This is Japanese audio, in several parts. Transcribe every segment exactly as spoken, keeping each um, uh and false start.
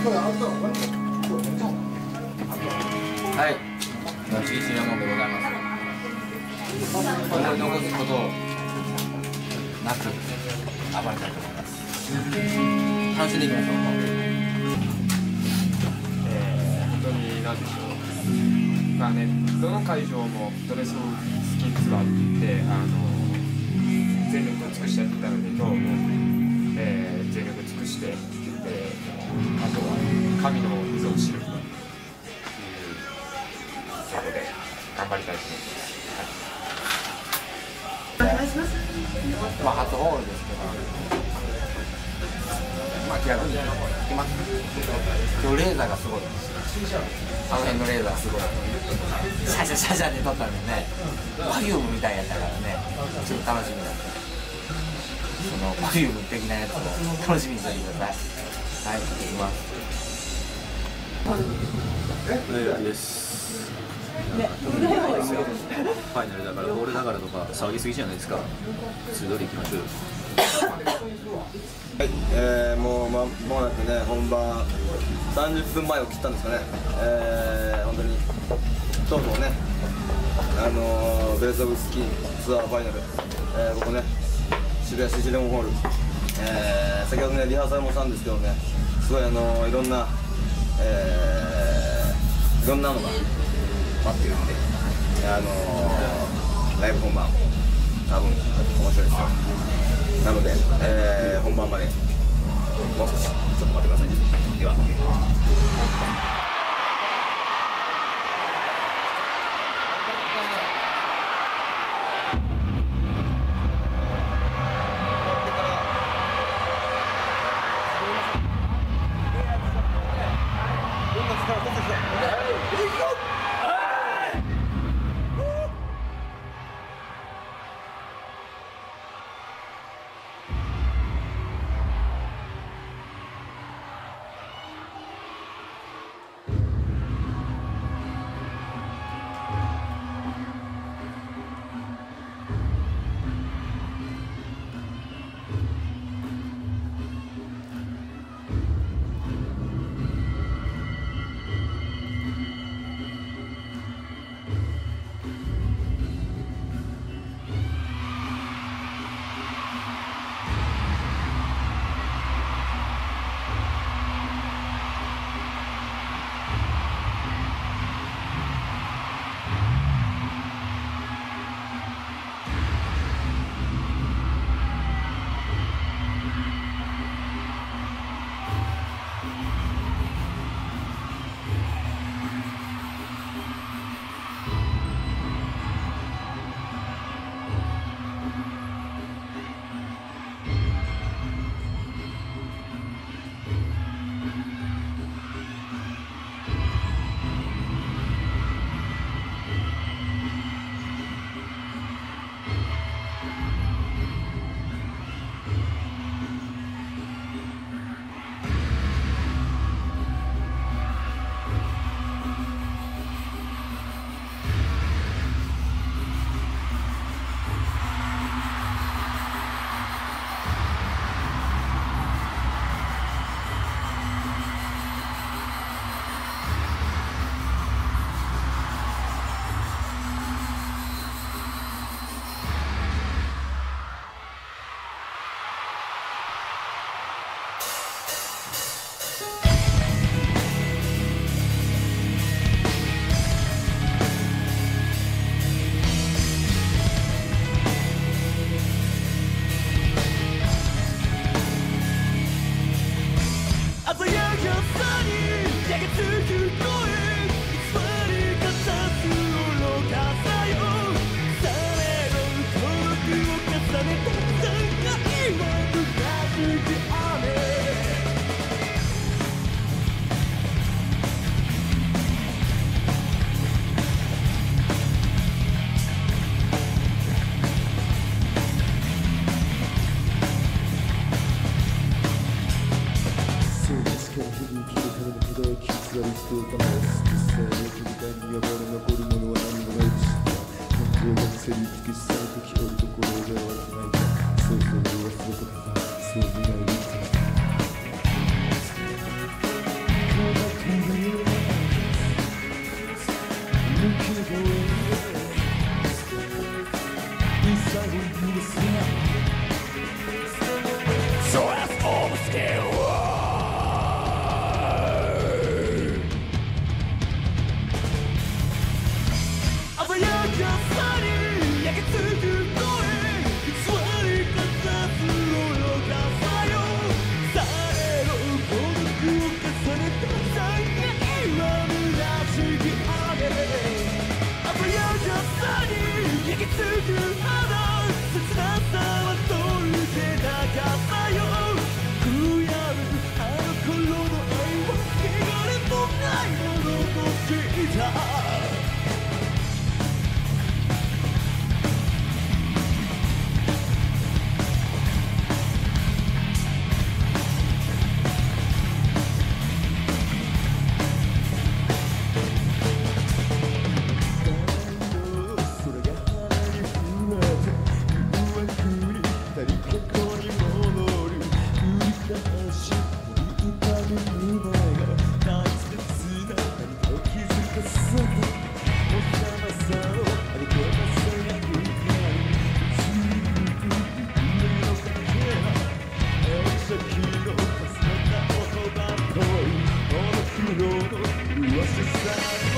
はい、ちぎちレモンでございます。思い残すことなく暴れたいと思います。楽しんでいきましょう。 えー、本当に何でしょう。まあね、どの会場もドレススキンツアーってあの全力を尽くしてやってたので、今日も、えー、全力を尽くして、えー、あとは神の溝を知るということで頑張りたいと思います。 お願いします。まあ初ホールですけど、まあ気楽に行きます。今日レーザーがすごい。あの辺のレーザーすごい。シャシャシャシャで撮ったんでね、パフュームみたいやったからね、ちょっと楽しみだった。そのパフューム的なやつを楽しみにしててください。はい、行きます。 えです。ファイナルだからホールだからとか騒ぎすぎじゃないですか。普通通り行きましょう。 はい、えー、もうまもなくね本番さんじゅっぷんまえを切ったんですかね。えー、本当にとうとうねあのー、ベースオブスキーツアーファイナル、えー、ここね渋谷シージレモンホール、えー、先ほどねリハーサルもしたんですけどね、すごいあのー、いろんな、えー、いろんなのが待ってるんで、あのー、ライブ本番多分面白いですよ。なので、えー、本番までもう少しちょっと待ってください。では。 「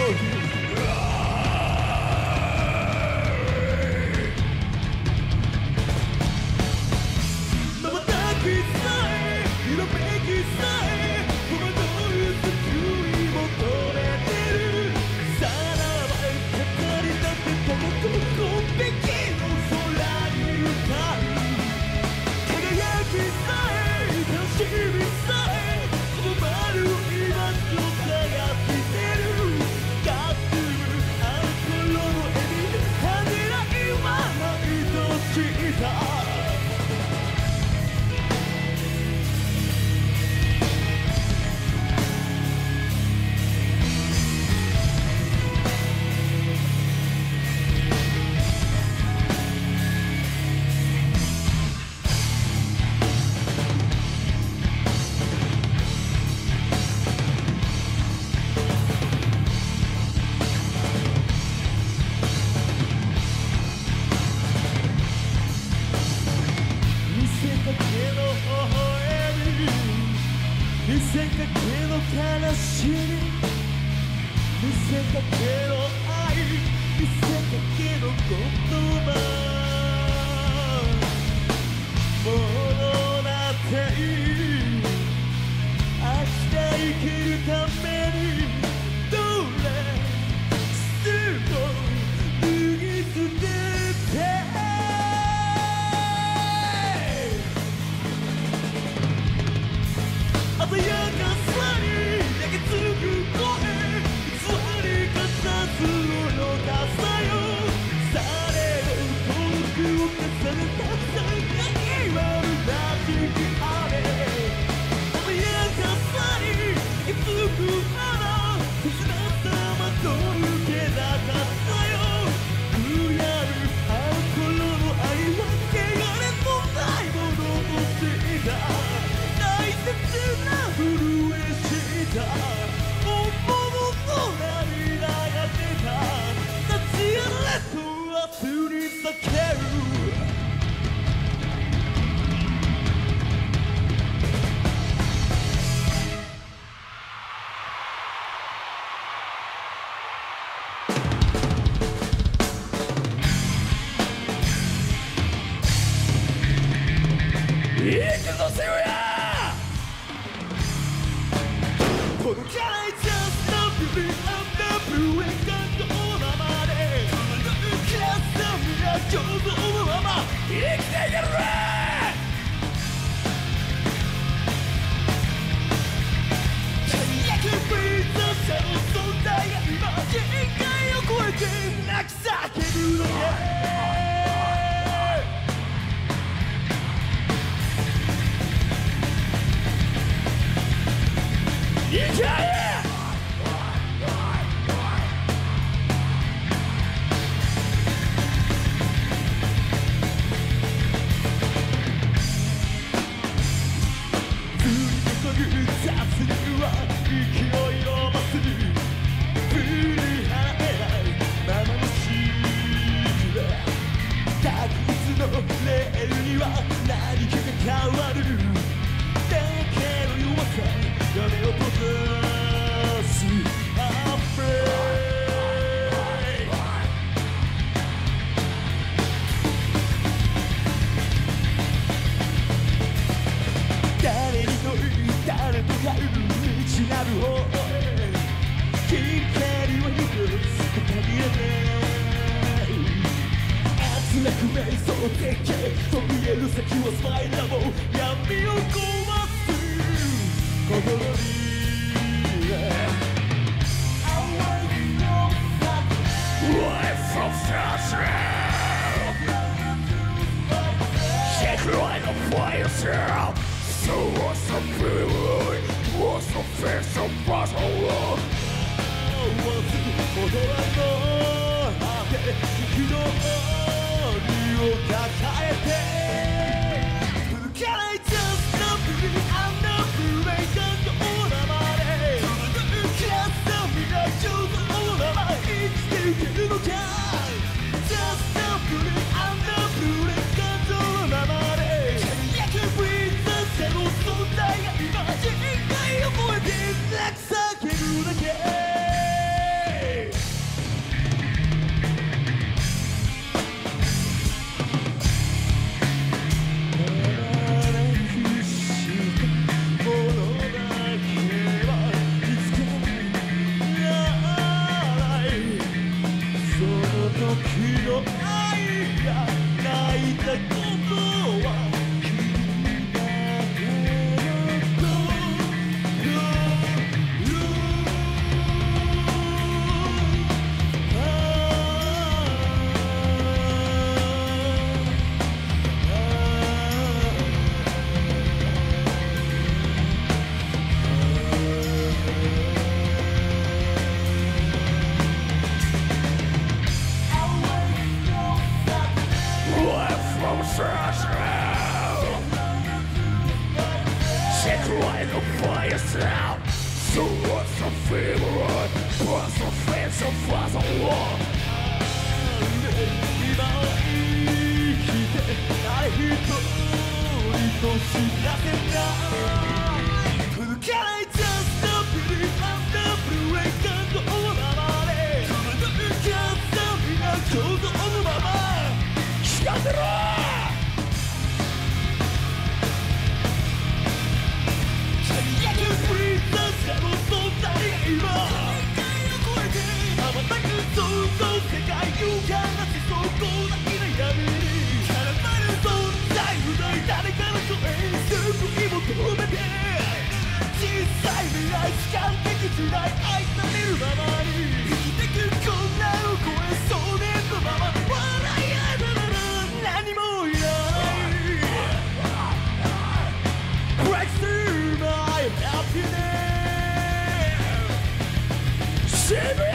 Can I just stop you? So what's your favorite person, face of was a war? 今を生きて誰一人と知らせない届かない Just a beauty and the blue ray 感動のままでその抜かった皆想像のまま聞かせろ輝くフリーザーの存在が今世界を超えて羽ばたく想像世界をかなしそうなきな闇に絡まる存在不在誰かの声救い求めて小さい未来時間的時代愛されるままに生きてくこんなを超え少年のまま笑い合えたなら何もいらない Break through my happiness 渋谷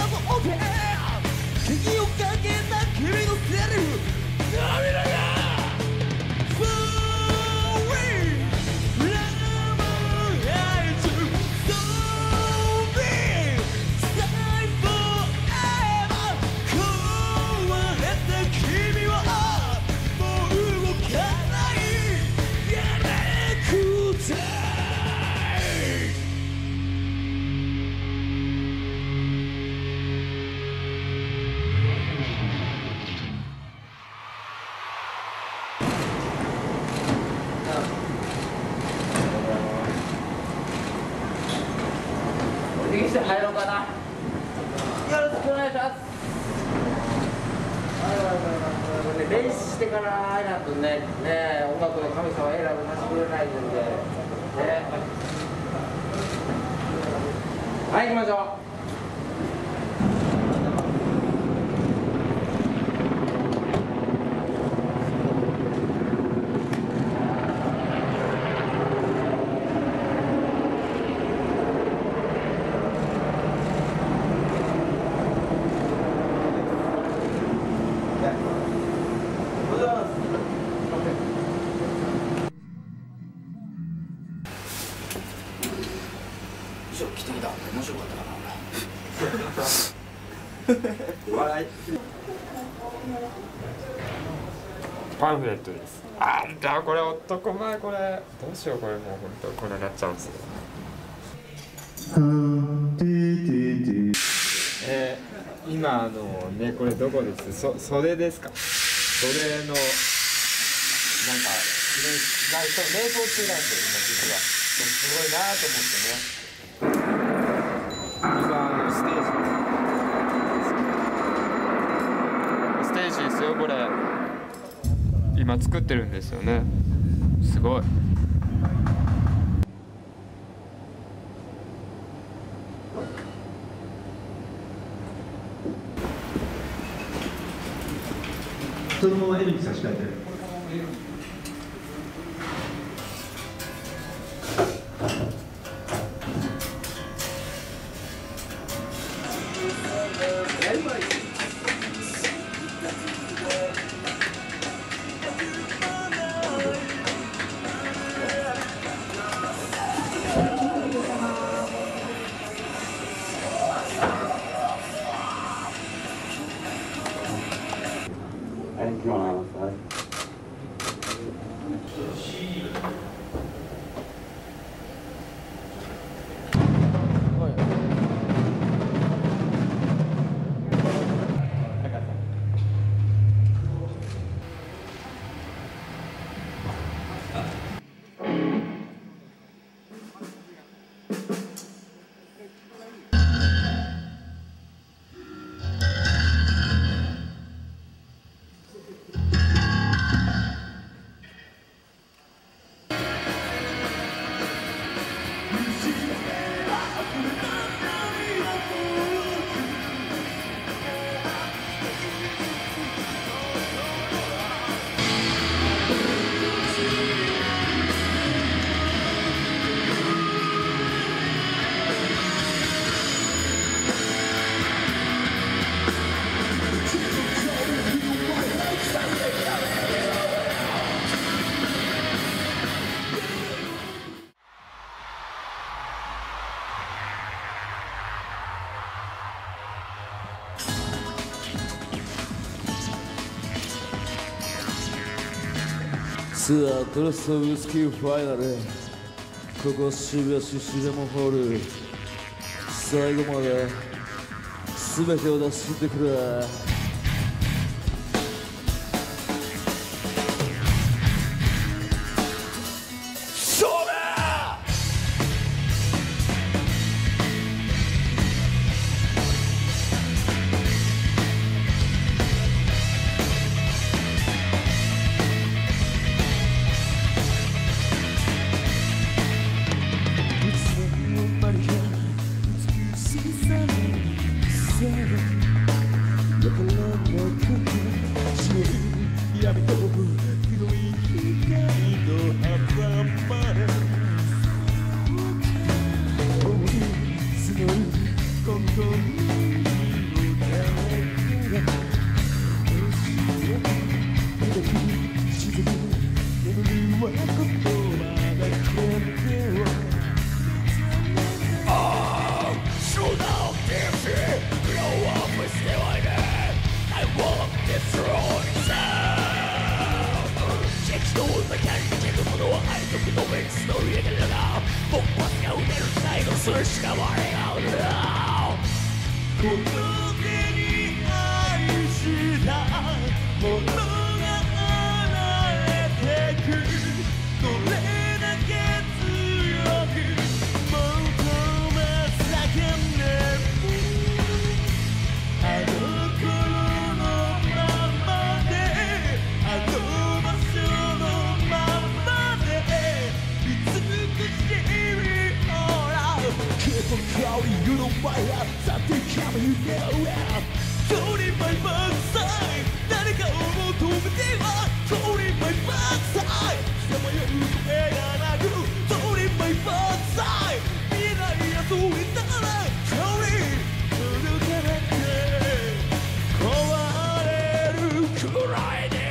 君をかけた君のセリフ涙が席して入ろうかな。よろしくお願いします。練習してからあれだとね、ね音楽の神様選ぶさせてくれないんで、ね、はい行きましょう。 衣装着てきたんで面白かったかな笑いパンフレットです。あんだこれ男前これどうしようこれもう本当これなっちゃうんですよ。えー、今あのねこれどこです？そ袖ですか？袖のなんか瞑想中なんですよ今実はすごいなと思ってね。今あのステージステージですよこれ今作ってるんですよねすごいそのまま L に差し替えてツアードレスウイスキーファイナルここ渋谷市シネマホール最後まで全てを出し切ってくれ求め叫んり湯の前はさてかむゆけろや通りマイバックサイ誰かを求めては通りマイバックサイさまよう声がなく通りマイバックサイ見えないやつになら通り届かなくて壊れるくらいに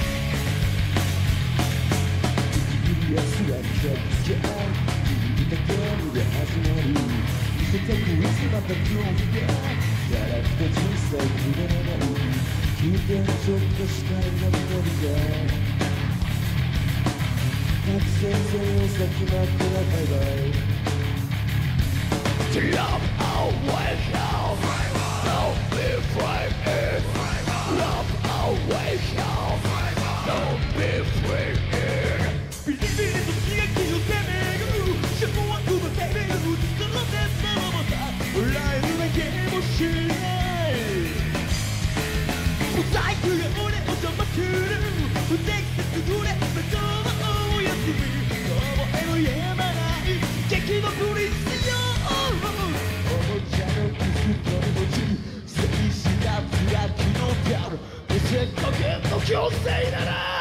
「 てくいつまた今日が辛くて人生くだらない聞いてちょっとしたいが伸びて学生生先まってはバイバイ Love away now Don't be afraid Love away now Don't be afraid ビリビリと刺激を攻めるショックはくばせめる疲れてたらまたライブだけもしないモザイクが俺を邪魔する不適切ぐれ目覚まお休み覚えのやまない激怒ぶりしようおもちゃのキスと持ち静止が辛きのギャル見せかけの強制なら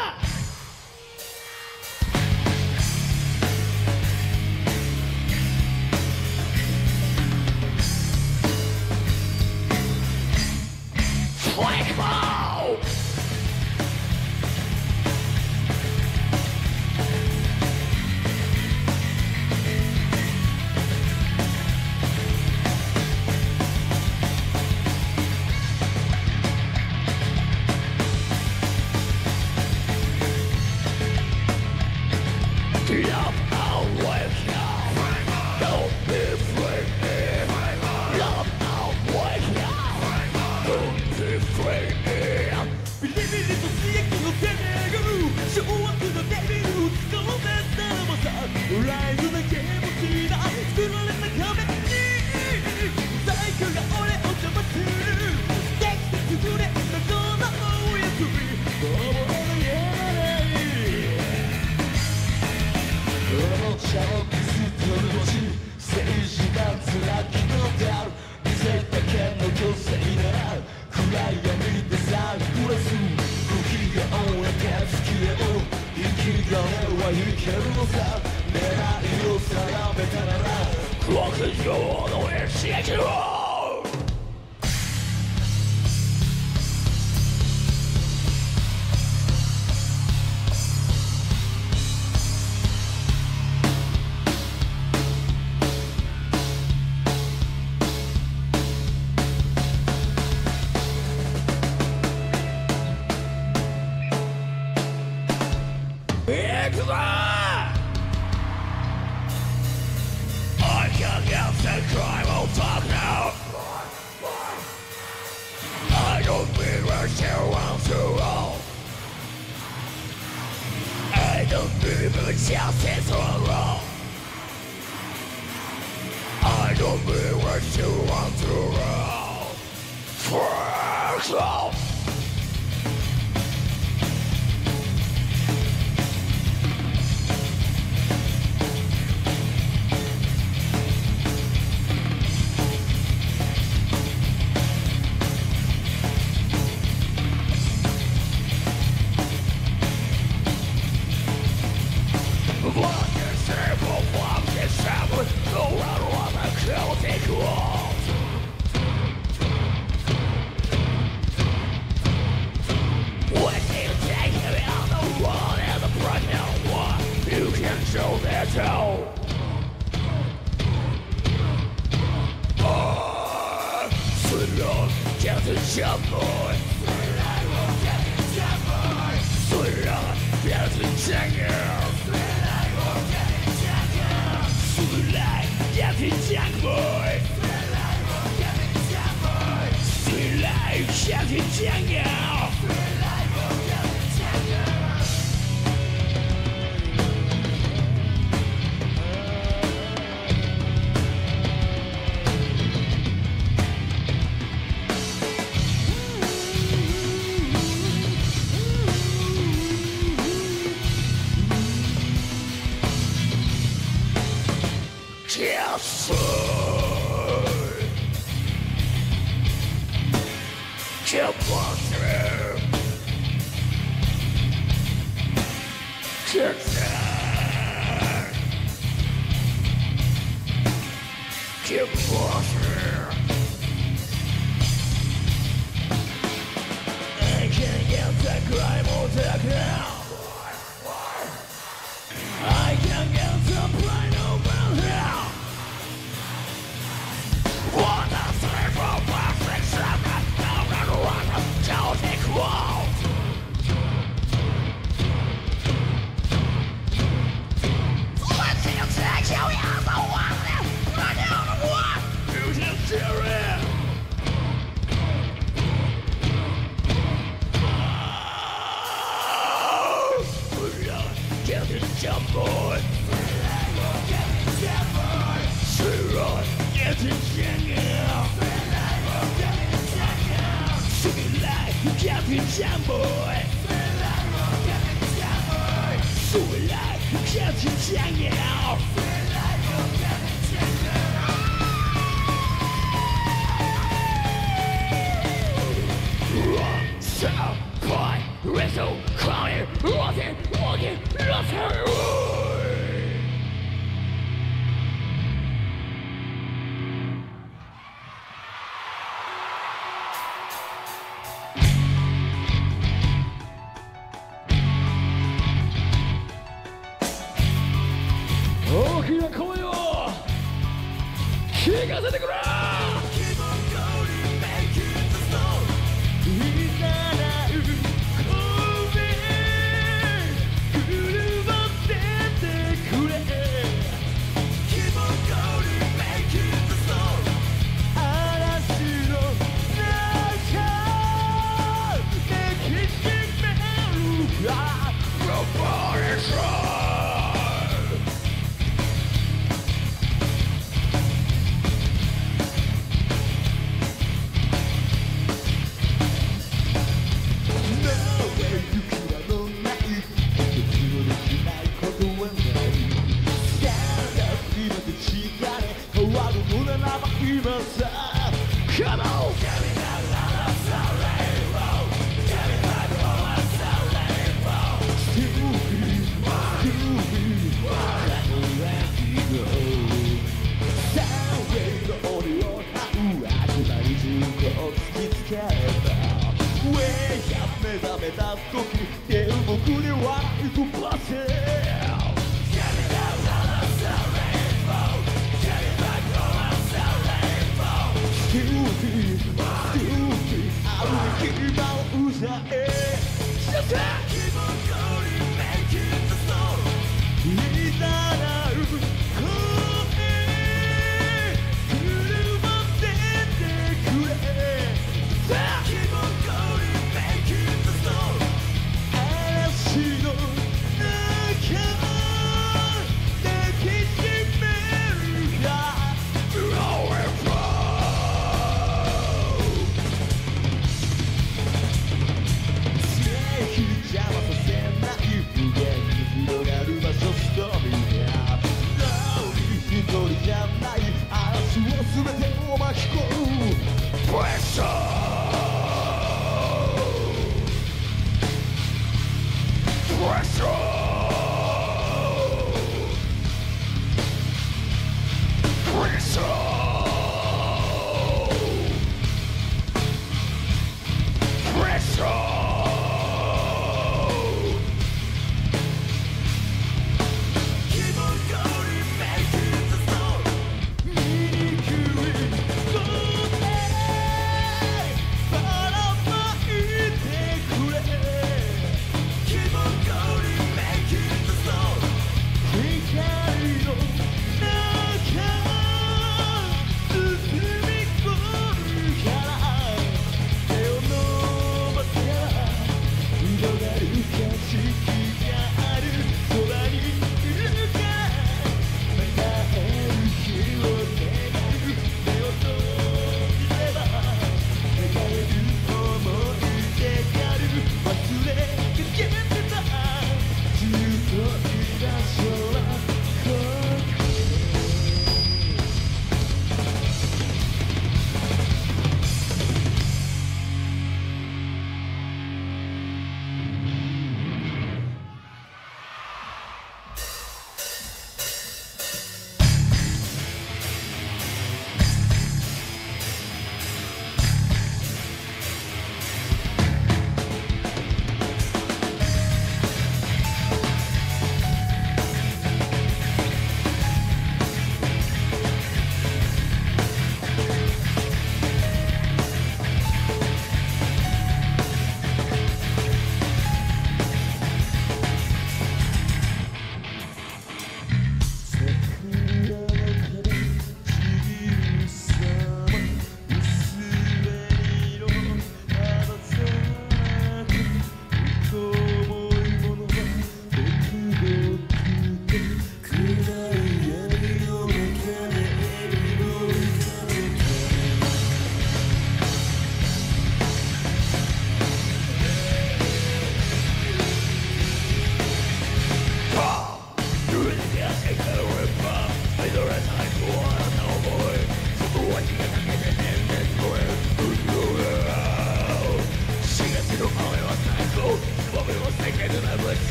大きな声を聞かせてくれ。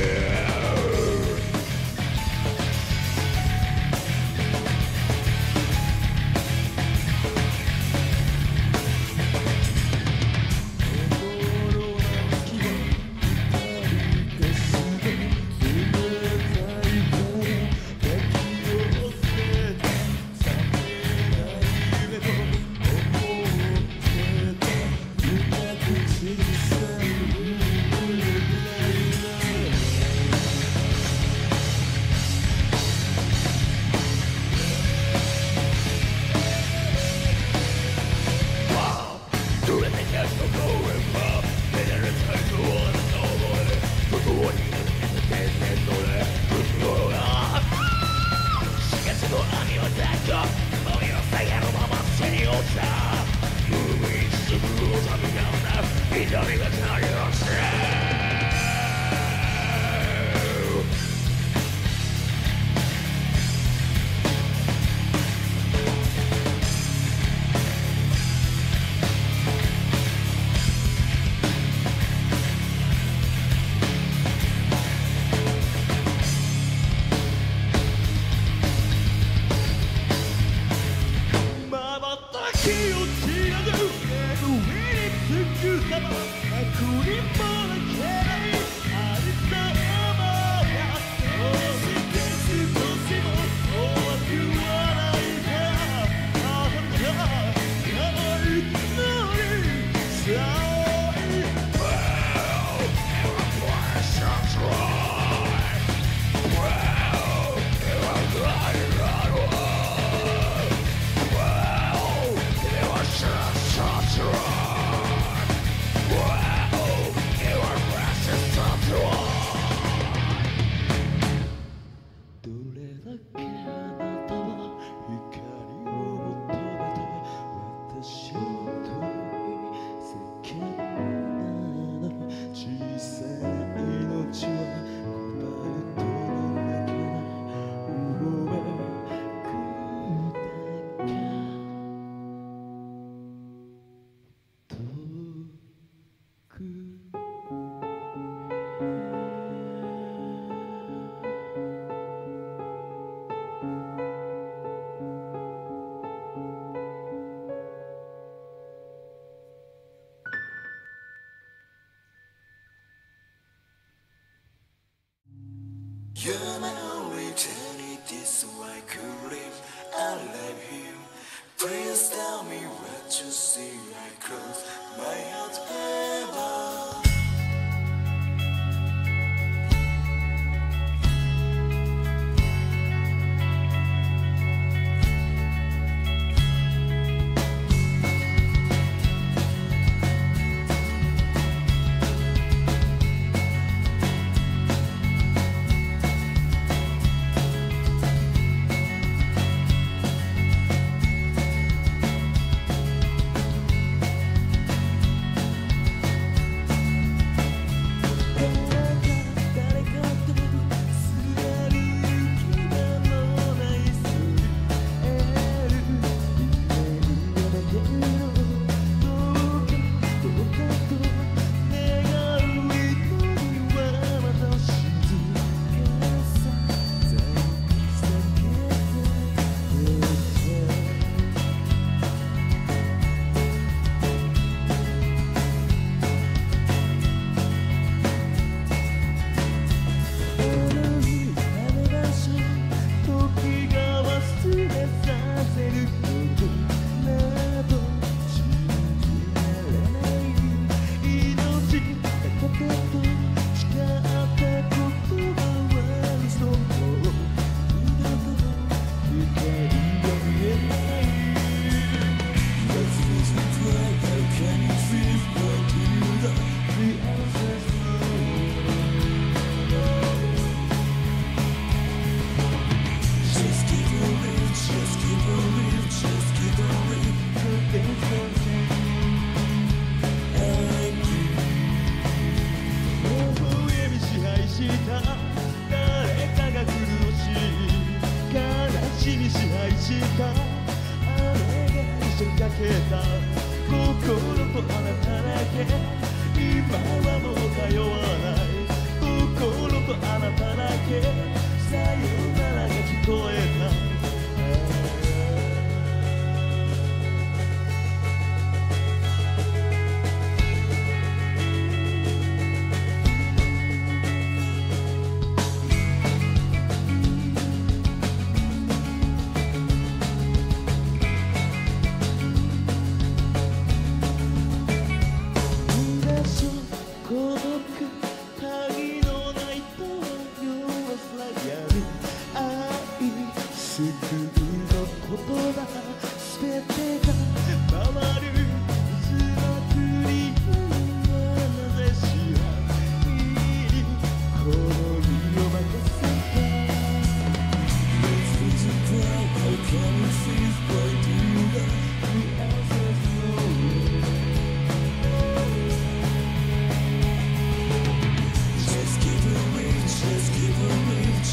You're my only eternity, so I could live. I love you. Please tell me what you see. I close my heart ever.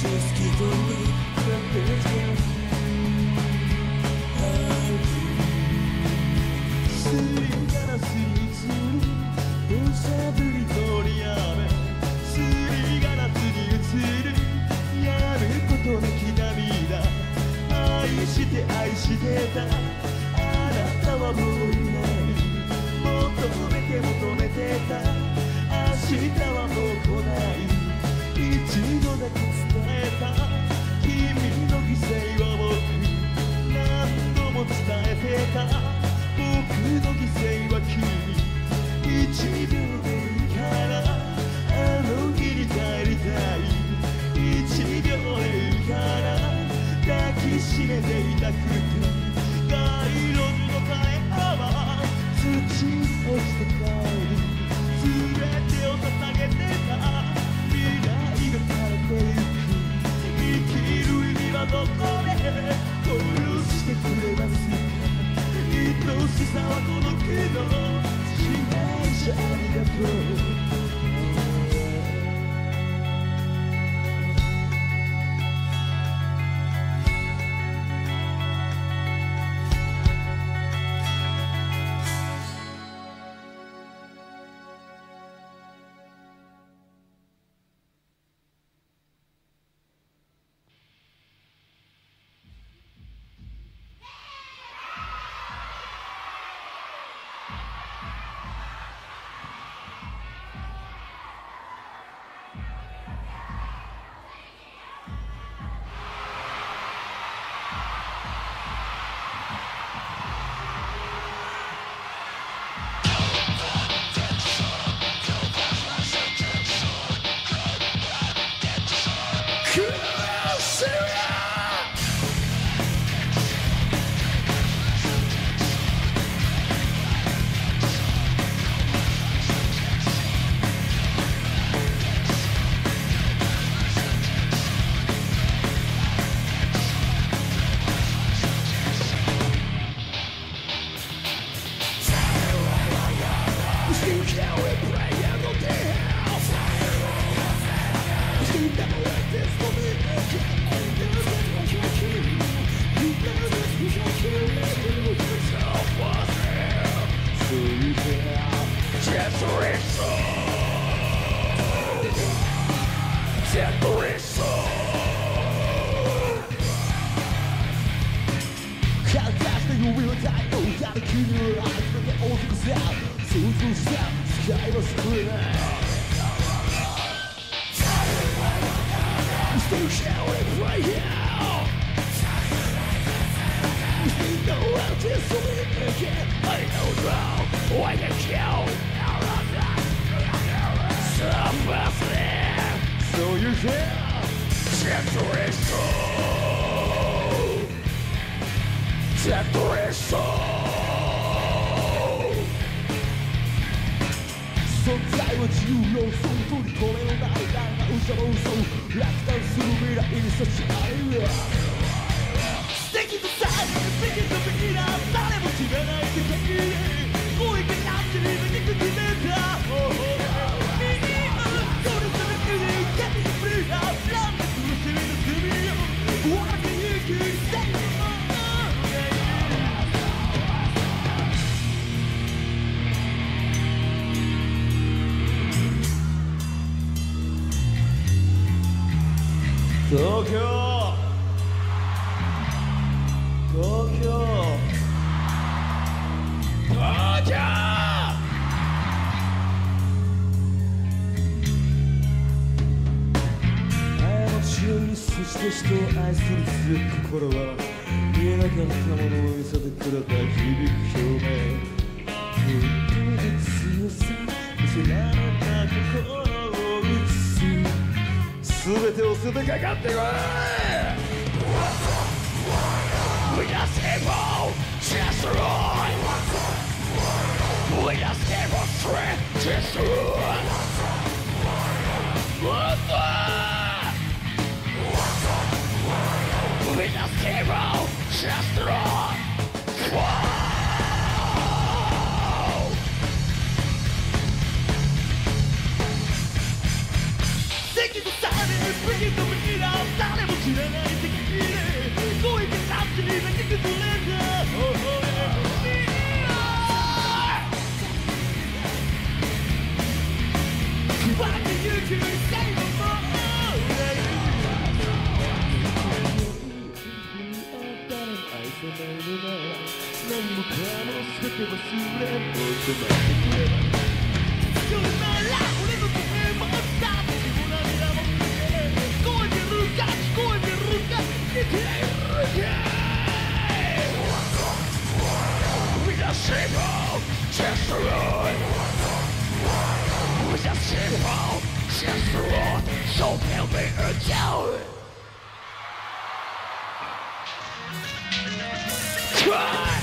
東京東京東京そして人を愛する強い心は見えなかったものを見せてくれた響く表面本当に強さ見せられた心を映す全てを捨ててかかってこい We just came home, destroy We just came home, straight, destroy What the We just came home, destroy Take it to side and bring it to me now 忘れもしまってくればそれなら俺の手もだっても涙も聞こえてるか聞こえてるか聞いてるかWe just simple, just right We just simple, just right So tell me a tale Try!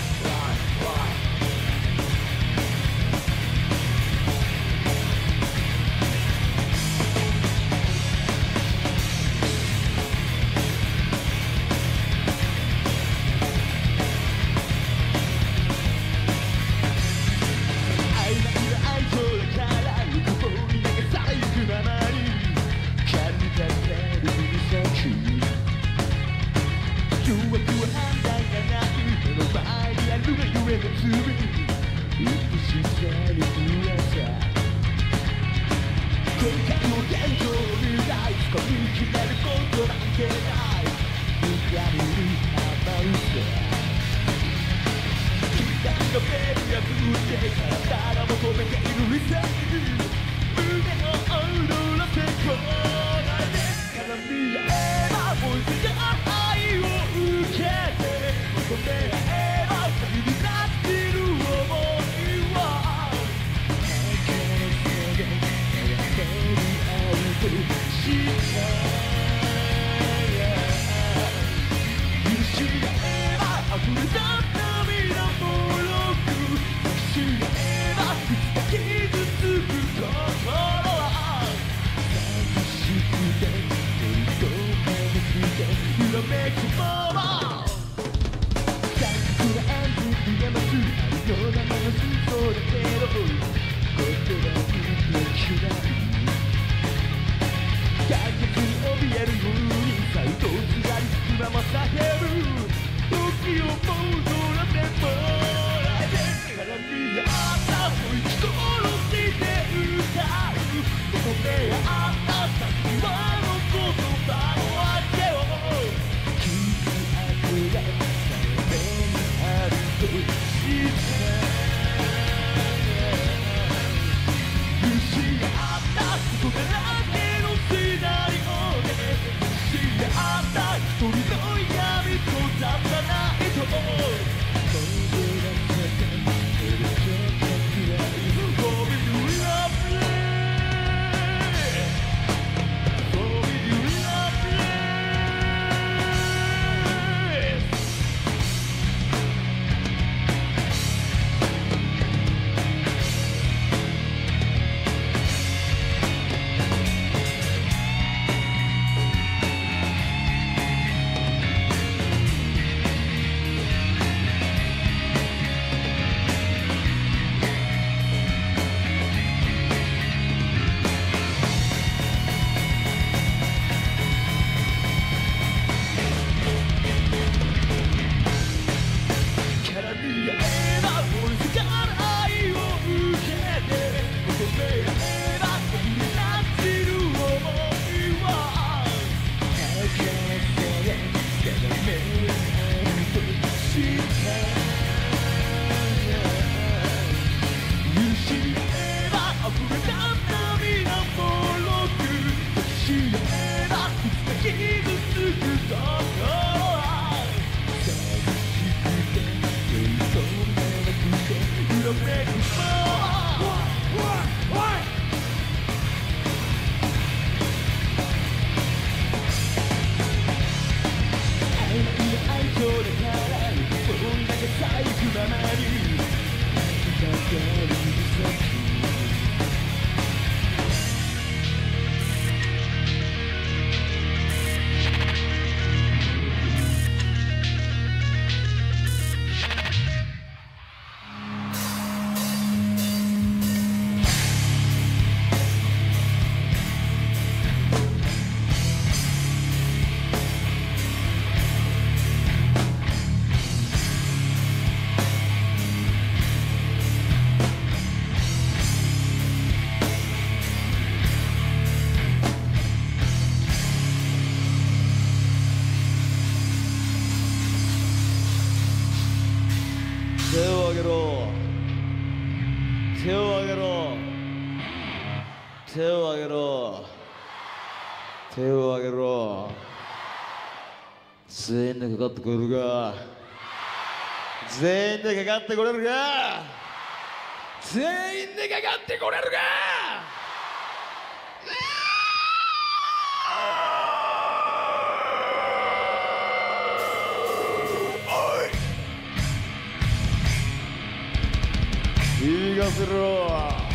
手を挙げろ。 手を挙げろ手を挙げろ手を挙げろ全員でかかってこれるか全員でかかってこれるか全員でかかってこれるか行かせろ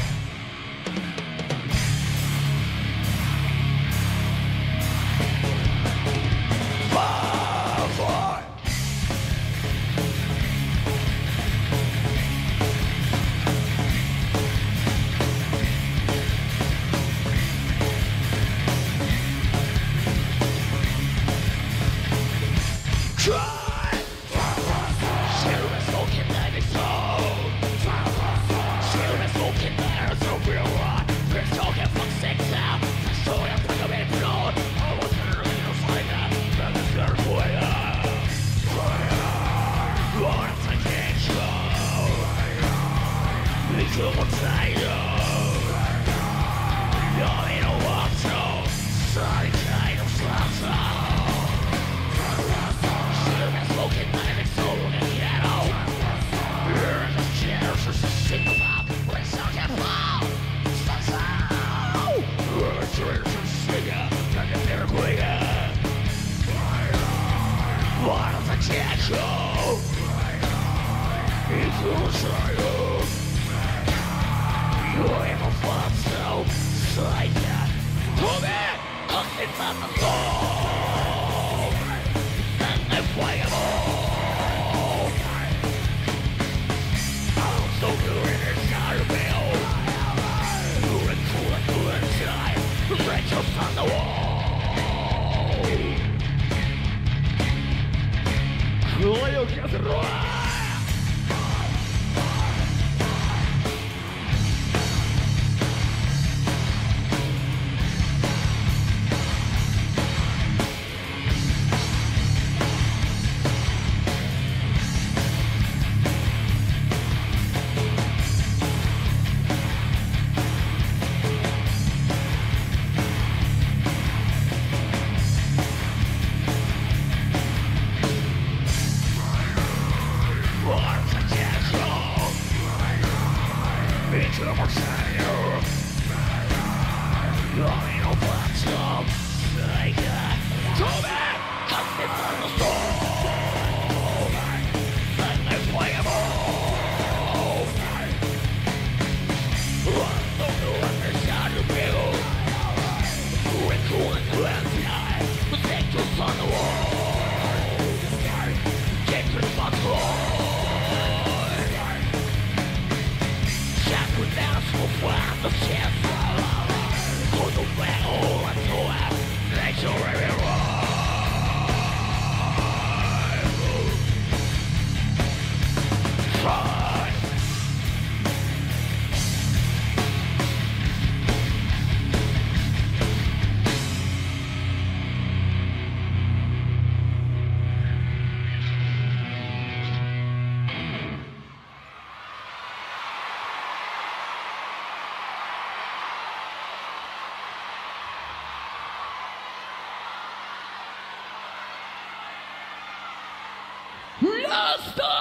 ラスト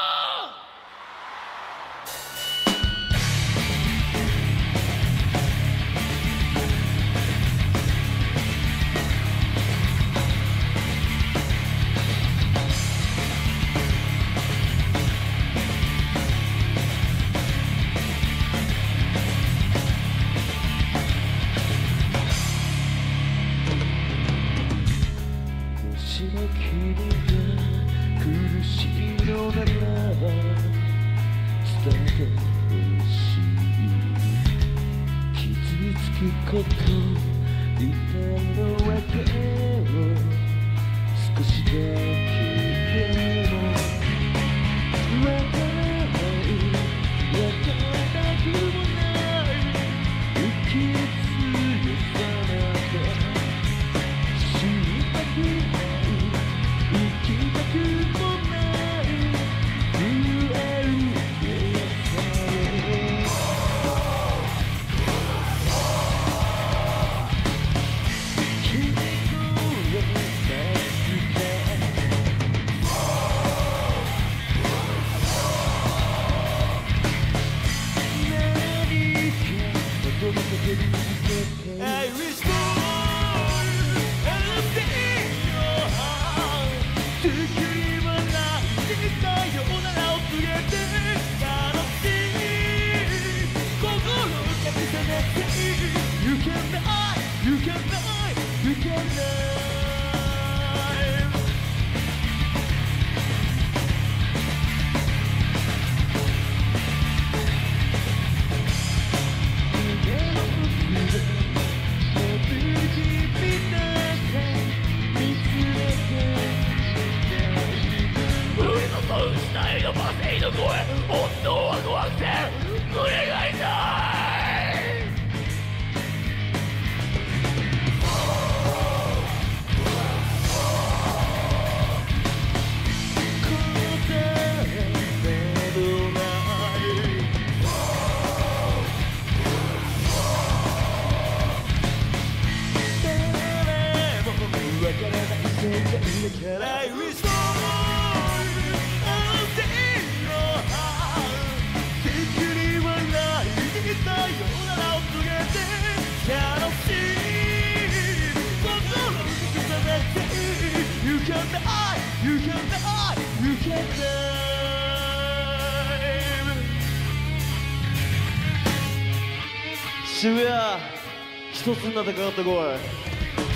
こと痛いのわかる少しだけでもわからないわからなくもない生きる強さなんて死にたくない生きたくもない震える弱さをの声本当は怖くて胸が痛い答えなどない誰もわからない世界だから I wish forさよならを告げて悲しい心を重ねて You can die, you can die, you can die 渋谷一つになってかかってこい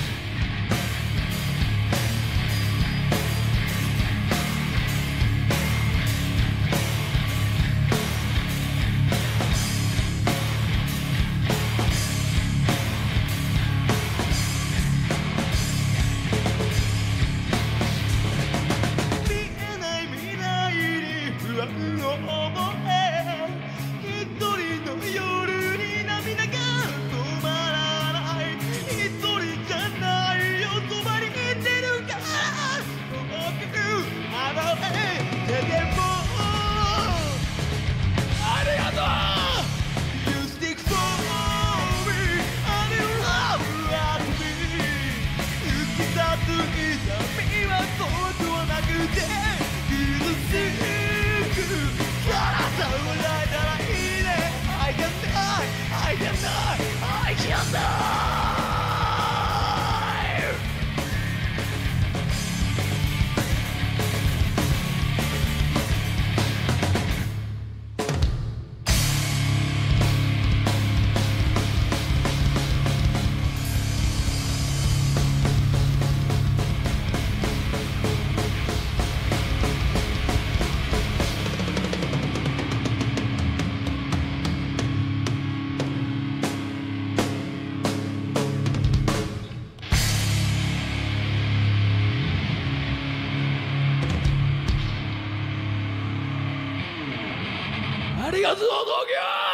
ありがとう東京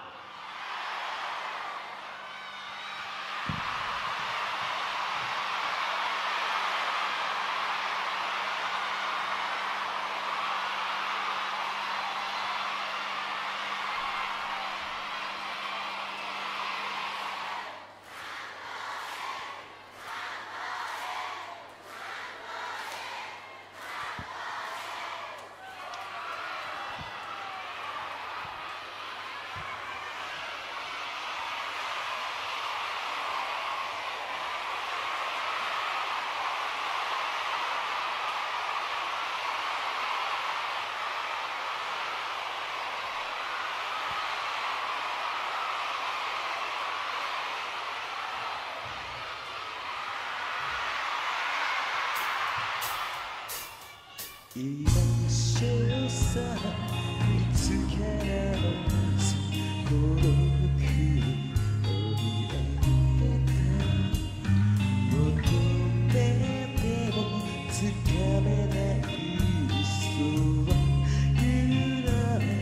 居場所さ見つけられず孤独に追い上げた求めてもつかめないそう揺らめ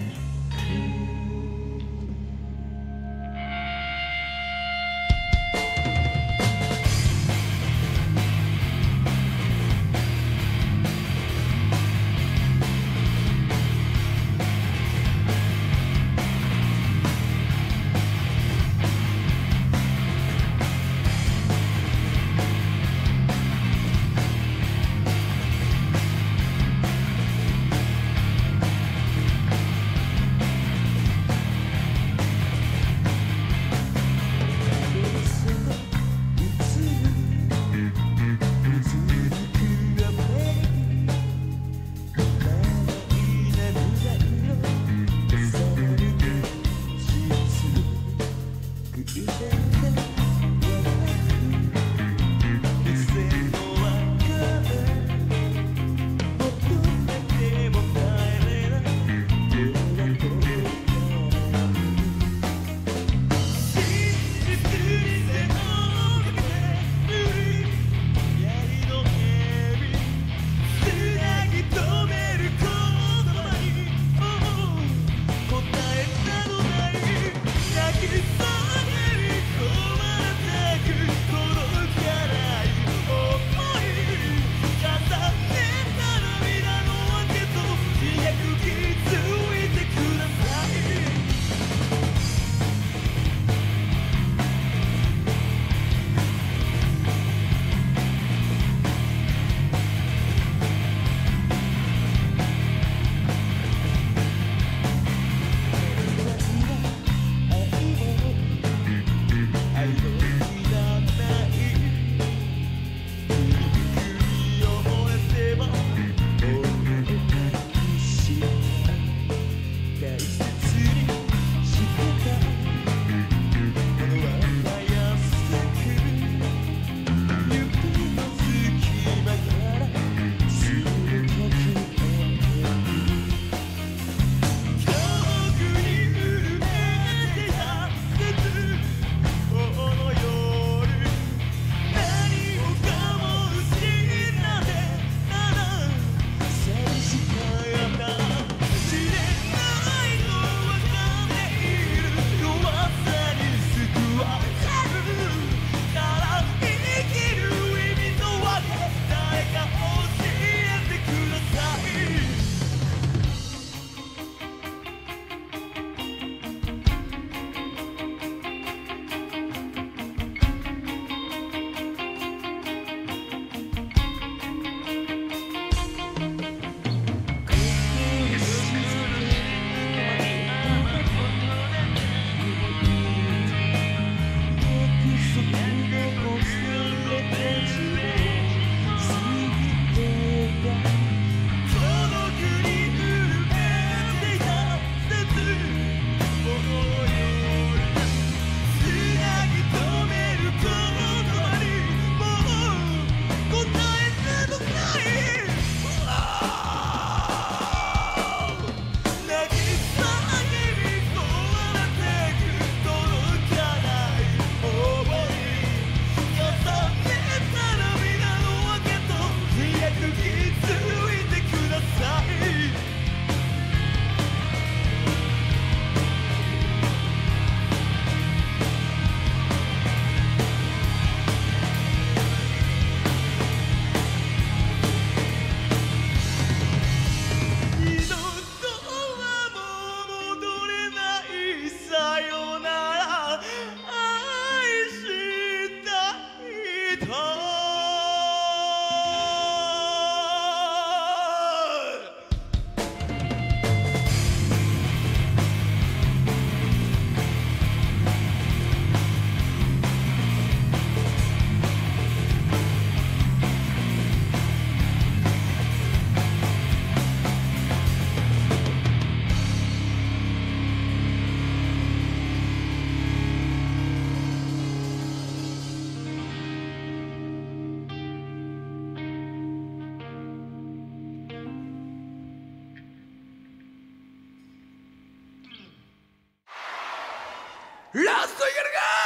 ラストいける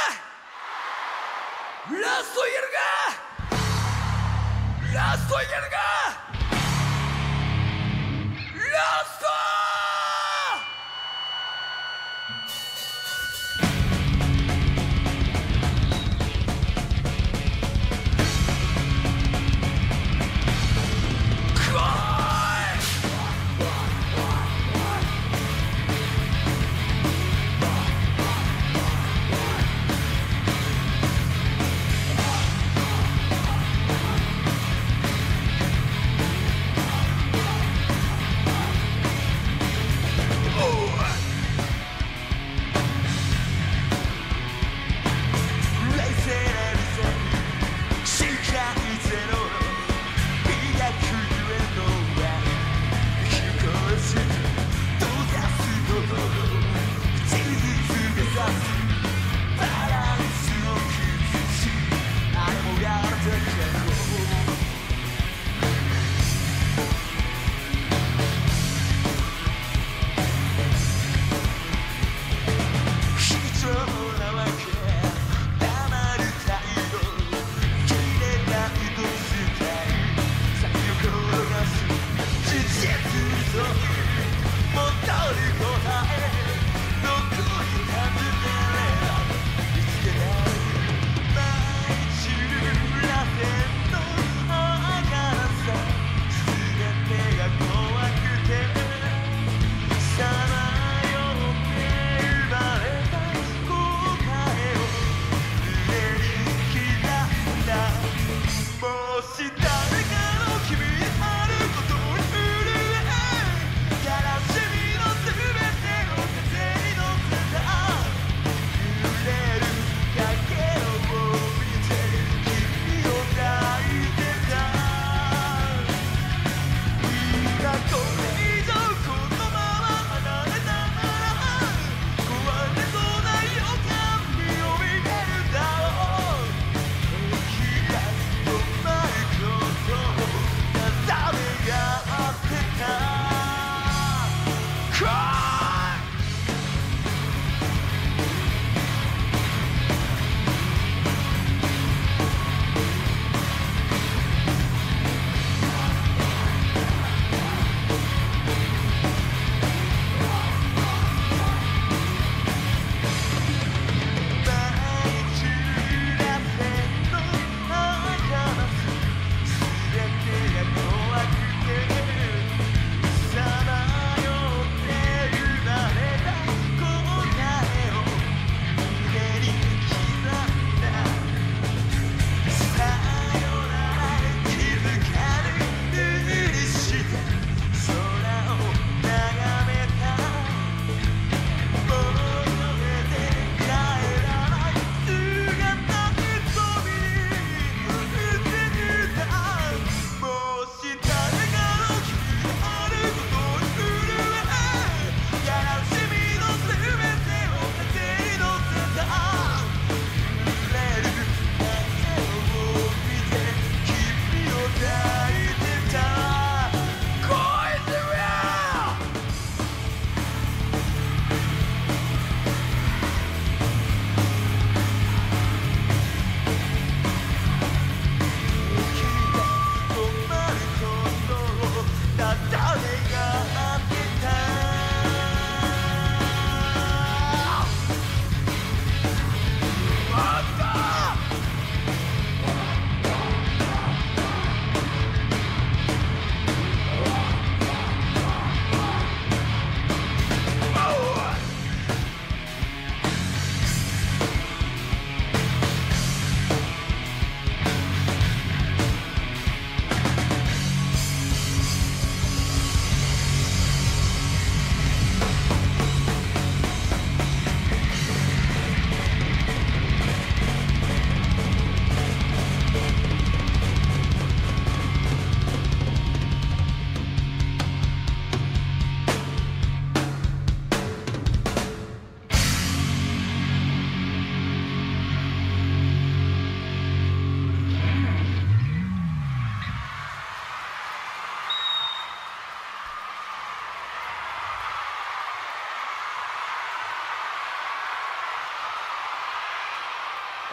か、ラストいけるか、ラストいけるか、ラスト「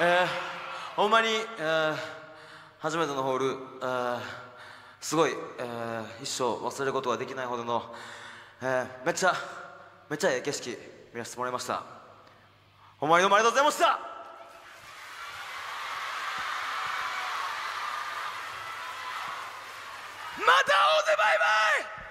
えー、ほんまに、えー、初めてのホール、えー、すごい、えー、一生忘れることができないほどの、えー、めっちゃめっちゃええ景色見らせてもらいました。ほんまにどうもありがとうございました。また会おうぜ、バイバイ。